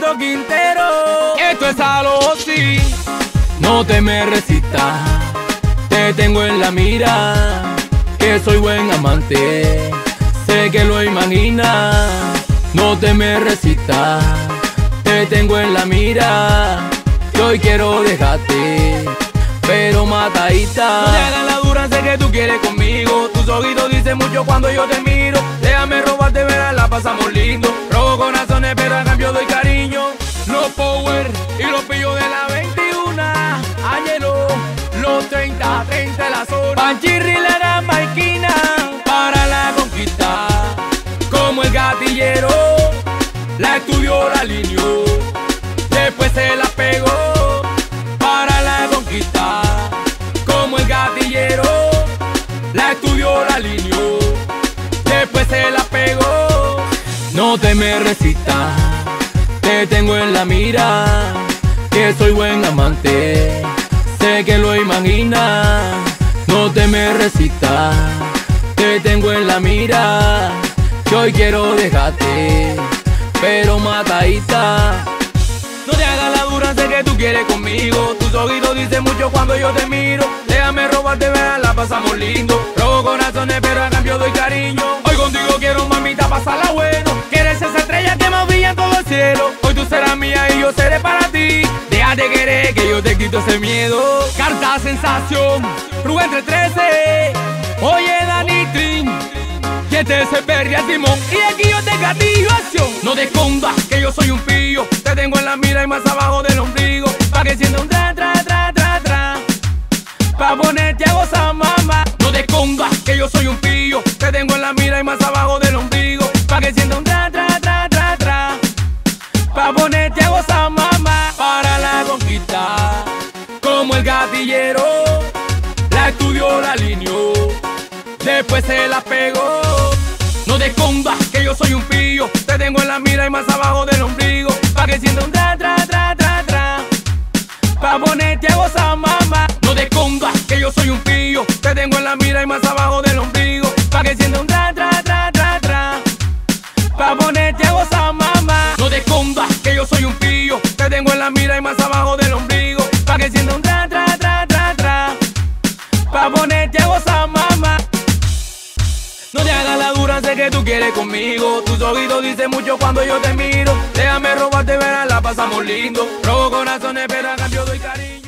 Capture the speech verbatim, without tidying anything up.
Alonso Quintero. Esto es algo así, no te me resistas. Te tengo en la mira, que soy buen amante. Sé que lo imaginas, no te me resistas. Te tengo en la mira, que hoy quiero dejarte, pero matadita. No te hagas la dura, sé que tú quieres conmigo. Tus ojitos dicen mucho cuando yo te miro. Déjame robarte, verás, la pasamos lindo. Robo corazones, pero a cambio doy cariño. Los power y los pillos de la veintiuna. Ángelo, los treinta, treinta de la zona. Panchirri, la gama esquina, para la conquista. Como el gatillero, la estudió, la alineó, después se la pegó para la conquista. Como el gatillero, la estudió, la alineó, después se la pegó. No te me resistas, te tengo en la mira, que soy buen amante. Sé que lo imaginas, no te me resistas. Te tengo en la mira, que hoy quiero dejarte, pero matadita. No te hagas la dura, sé que tú quieres conmigo. Tus ojitos dicen mucho cuando yo te miro. Déjame robarte, verás, la pasamos lindo. Robo corazones, pero a cambio doy cariño. Hoy contigo quiero, mamita, pasarla bueno. Quieres esa estrella que más brilla en todo el cielo. Hoy tú serás mía y yo seré para ti. Déjate querer, que yo te quito ese miedo. Carta sensación, Rubén entre trece. Oye, Dani Trin, que te se perdia Simón. Y aquí yo te gatillo acción. No te escondas, que yo soy un pillo. Te tengo en la mira y más abajo del ombligo, pa' que sienta un tra, tra, tra, tra, tra, pa' ponerte a gozar, mamá. No te escondas, que yo soy un pillo. Te tengo en la mira y más abajo del ombligo, pa' que sienta un tra, tra, tra, tra, tra, pa' ponerte a gozar, mamá. Para la conquista, como el gatillero, la estudió, la alineó, después se la pegó. No te escondas, que yo soy un pillo. Te tengo en la mira y más abajo del ombligo, pa' que sienta un tra, tra, tra, tra, tra, pa' ponerte a gozar, mamá. No te escondas, que yo soy un pillo. Te tengo en la mira y más abajo del ombligo, pa' que sienta un tra, tra, tra, tra, tra, pa' ponerte a gozar, mamá. No te escondas, que yo soy un pillo. Te tengo en la mira y más abajo del ombligo, pa' que sienta un tra, tra, tra, tra, tra, pa' ponerte a gozar, mamá. No te hagas la dura, sé que tú quieres conmigo. Tus ojitos dicen mucho cuando yo te miro. Déjame robarte, verás, la pasamos lindo. Robo corazones, pero a cambio doy cariño.